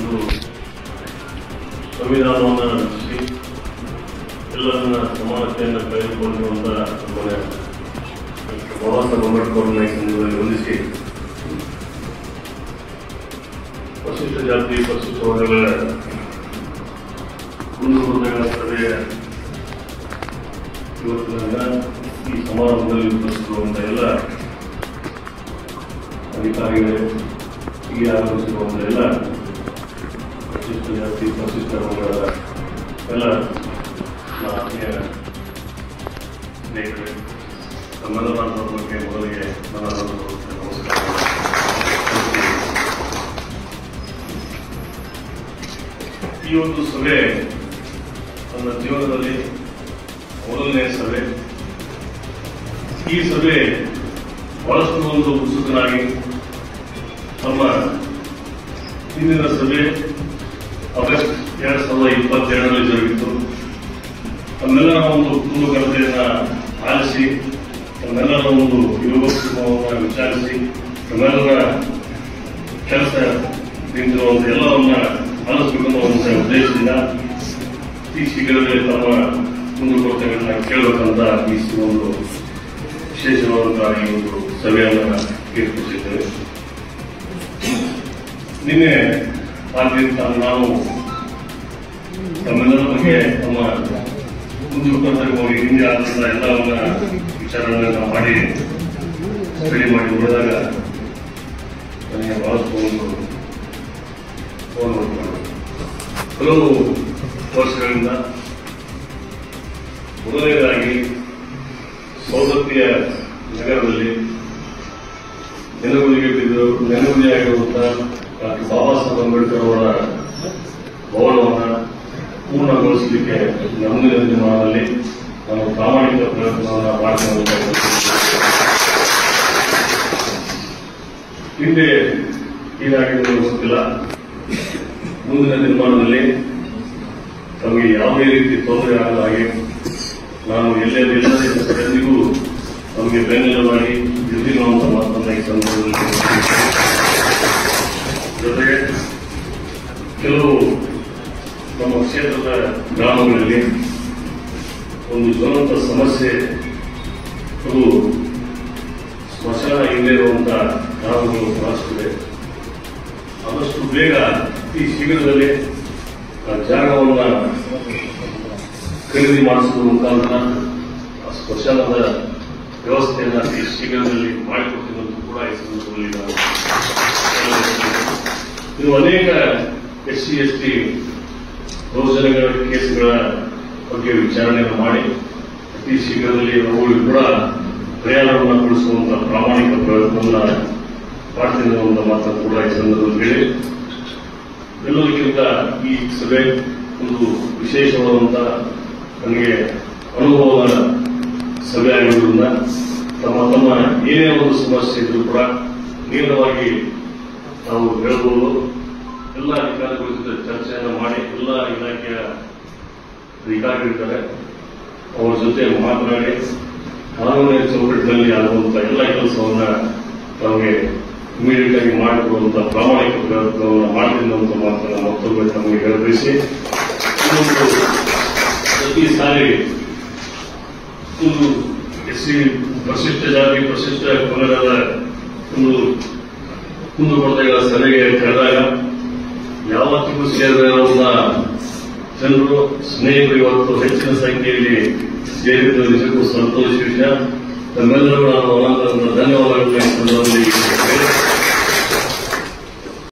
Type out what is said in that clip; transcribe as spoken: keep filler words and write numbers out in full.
ಇವತ್ತು ಸಂವಿಧಾನವನ್ನು ರಚಿಸಿ ಎಲ್ಲರನ್ನ ಸಮಾನತೆಯನ್ನು ಕಳೆದುಕೊಂಡಿರುವಂಥ ನಮ್ಮನೆ ಬಾಬಾ ಸಾಹೇಬ್ ಅಂಬೇಡ್ಕರ್ನ ಈ ಸಂದರ್ಭದಲ್ಲಿ ವಂದಿಸಿ ಪರಿಶಿಷ್ಟ ಜಾತಿ ಪರಿಶಿಷ್ಟ ವರ್ಗಗಳ ಕುಂದುಕೊರತೆಗಳ ಸಭೆಯ ಇವತ್ತಿನ ಈ ಸಮಾರಂಭದಲ್ಲಿ ಉಪಸ್ಥಿತಿರುವಂಥ ಎಲ್ಲ ಅಧಿಕಾರಿಗಳು ಈ ಆಗಮಿಸಿರುವಂಥ ಎಲ್ಲ ಪರಿಶಿಷ್ಟ ಜಾತಿ ಪರಿಶಿಷ್ಟ ವರ್ಗಗಳ ಎಲ್ಲ ಆತ್ಮೀಯ ಸ್ನೇಹಿತರೆ, ತಮ್ಮೆಲ್ಲರ ಬಗ್ಗೆ ಮೊದಲಿಗೆ ನನ್ನ ನಮಸ್ಕಾರ. ಈ ಒಂದು ಸಭೆ ನನ್ನ ಜೀವನದಲ್ಲಿ ಮೊದಲನೇ ಸಭೆ. ಈ ಸಭೆ ಬಹಳಷ್ಟು ಒಂದು ಉತ್ಸುಕನಾಗಿ ನಮ್ಮ ಹಿಂದಿನ ಸಭೆ ಆಗಸ್ಟ್ ಎರಡ್ ಸಾವಿರದ ಇಪ್ಪತ್ತೆರಡರಲ್ಲಿ ಜರುಗಿತ್ತು. ನಮ್ಮೆಲ್ಲರ ಒಂದು ಕುಟುಂಬಕತೆಯನ್ನು ಆಲಿಸಿ, ನಮ್ಮೆಲ್ಲರ ಒಂದು ಯೋಗಕ್ಷೇಮವನ್ನು ವಿಚಾರಿಸಿ, ನಮ್ಮೆಲ್ಲರ ಕೆಲಸ ನಿಂತಿರುವಂಥ ಎಲ್ಲವನ್ನ ಆಲಿಸಬೇಕನ್ನುವಂಥ ಉದ್ದೇಶದಿಂದ ಈ ಶೀಘ್ರದಲ್ಲಿ ತಮ್ಮ ಕುಂದುಕೊರತೆಗಳನ್ನ ಕೇಳಬೇಕಂತ ಈ ಒಂದು ವಿಶೇಷವಾದಂತಹ ಈ ಒಂದು ಸಭೆಯನ್ನು ಏರ್ಪಡಿಸಿದ್ದೇವೆ. ನಿನ್ನೆ ಆದ್ದರಿಂದ ನಾವು ತಮ್ಮೆಲ್ಲರ ಬಗ್ಗೆ ನಮ್ಮ ಕುಂದುಕೊರತೆಗೆ ಹೋಗಿ ಹಿಂದೆ ಆದಂತಹ ಎಲ್ಲವನ್ನ ವಿಚಾರಗಳನ್ನ ಮಾಡಿ ಸ್ಟಡಿ ಮಾಡಿ ನೋಡಿದಾಗ ನನಗೆ ಬಹಳಷ್ಟು ಒಂದು ಫೋನ್ ಮಾಡ್ತಾರೆ. ಹಲವು ವರ್ಷಗಳಿಂದ ಮೊದಲನೇದಾಗಿ ಸವದತ್ತಿಯ ನಗರದಲ್ಲಿ ನೆನಗುದಿಗೆ ಬಿದ್ದರು ನೆನಗುದಿಯಾಗಿರುವಂತಹ ಡಾಕ್ಟರ್ ಬಾಬಾ ಸಾಹೇಬ್ ಅಂಬೇಡ್ಕರ್ ಅವರ ಭವನವನ್ನು ಪೂರ್ಣಗೊಳಿಸಲಿಕ್ಕೆ ಮುಂದಿನ ದಿನಮಾನದಲ್ಲಿ ನಾವು ಪ್ರಾಮಾಣಿಕ ಪ್ರಯತ್ನವನ್ನು ಮಾಡ್ತಾ ಹಿಂದೆ ಹೀಗಾಗಿದೆ ಗೊತ್ತಿಲ್ಲ. ಮುಂದಿನ ದಿನಮಾನದಲ್ಲಿ ತಮಗೆ ಯಾವುದೇ ರೀತಿ ತೊಂದರೆ ಆಗದ ಹಾಗೆ ನಾನು ಎಲ್ಲೇ ಎಲ್ಲದೇ ಎಂದಿಗೂ ನಮಗೆ ಬೆನ್ನೆಲುಬಾಗಿ ಇರುತ್ತಿರುವಂತಹ ಮಾತನ್ನ ಈ ಸಂದರ್ಭದಲ್ಲಿ ಜೊತೆಗೆ ಕೆಲವು ನಮ್ಮ ಕ್ಷೇತ್ರದ ಗ್ರಾಮಗಳಲ್ಲಿ ಒಂದು ಜ್ವಲಂತ ಸಮಸ್ಯೆ, ಅದು ಸ್ಮಶಾನ ಇಲ್ಲದೆ ಇರುವಂತಹ ಗ್ರಾಮಗಳು ಬಹಳಷ್ಟಿದೆ. ಆದಷ್ಟು ಬೇಗ ಈ ಶೀಘ್ರದಲ್ಲಿ ಜಾಗವನ್ನು ಖರೀದಿ ಮಾಡಿಸುವ ಮುಖಾಂತರ ಆ ಸ್ಮಶಾನದ ವ್ಯವಸ್ಥೆಯನ್ನು ಈ ಶೀಘ್ರದಲ್ಲಿ ಮಾಡಿಕೊಟ್ಟಿರುವಂತೂ ಕೂಡ ಈ ಸಂದರ್ಭದಲ್ಲಿ ನಾವು ಇದು ಅನೇಕ ಎಸ್ ಸಿ ಎಸ್ ಟಿ ಯೋಜನೆಗಳ ಕೇಸ್ಗಳ ಬಗ್ಗೆ ವಿಚಾರಣೆಯನ್ನು ಮಾಡಿ ಅತಿ ಶೀಘ್ರದಲ್ಲಿ ಅವುಗಳು ಕೂಡ ಪರಿಹಾರವನ್ನು ಕೊಡಿಸುವಂತಹ ಪ್ರಾಮಾಣಿಕ ಪ್ರಯತ್ನವನ್ನು ಮಾಡ್ತೀನಿ ಅನ್ನುವಂಥ ಮಾತನ್ನು ಕೂಡ ಈ ಸಂದರ್ಭದಲ್ಲಿ ಹೇಳಿ, ಎಲ್ಲದಕ್ಕಿಂತ ಈ ಸಭೆ ಒಂದು ವಿಶೇಷವಾದಂತಹ ನನಗೆ ಅನುಭವದ ಸಭೆ ಆಗಿರುವುದರಿಂದ ತಮ್ಮ ತಮ್ಮ ಏನೇ ಒಂದು ಸಮಸ್ಯೆ ಇದ್ರೂ ಕೂಡ ನೇರವಾಗಿ ನಾವು ಹೇಳಬಹುದು. ಎಲ್ಲ ಅಧಿಕಾರಿಗಳ ಜೊತೆ ಚರ್ಚೆಯನ್ನು ಮಾಡಿ ಎಲ್ಲ ಇಲಾಖೆಯ ಅಧಿಕಾರಿಗಳಿದ್ದಾರೆ, ಅವರ ಜೊತೆ ಮಾತನಾಡಿ ಕಾನೂನಿನ ಚೌಕಟ್ಟಿನಲ್ಲಿ ಆಗುವಂತಹ ಎಲ್ಲ ಕೆಲಸವನ್ನ ನಮಗೆ ಇಮಿಡಿಯೇಟ್ ಆಗಿ ಮಾಡಿಕೊಡುವಂತಹ ಪ್ರಾಮಾಣಿಕ ಪ್ರಯತ್ನವನ್ನು ಮಾಡ್ತೀನಿ ಅಂತ ಮಾತನ್ನ ಮತ್ತೊಮ್ಮೆ ತಮಗೆ ಹೇಳಬಯಸಿ, ಪ್ರತಿ ಸಾರಿ ಒಂದು ಎಸ್ ಸಿ ಪರಿಶಿಷ್ಟ ಜಾತಿ ಪರಿಶಿಷ್ಟ ಪಂಗಡದ ಒಂದು ಕುಂದುಕೊರತೆಗಳ ಸಭೆಗೆ ಕರೆದಾಗ ಯಾವತ್ತಿಗೂ ಸೇರಿದ ಜನರು ಸ್ನೇಹಿತರು ಇವತ್ತು ಹೆಚ್ಚಿನ ಸಂಖ್ಯೆಯಲ್ಲಿ ಸೇರಿದ್ದು ನಿಜಕ್ಕೂ ಸಂತೋಷ ವಿಷಯ. ತಮ್ಮೆಲ್ಲರೂ ನಾನು ಅನಂತ ಧನ್ಯವಾದಗಳನ್ನು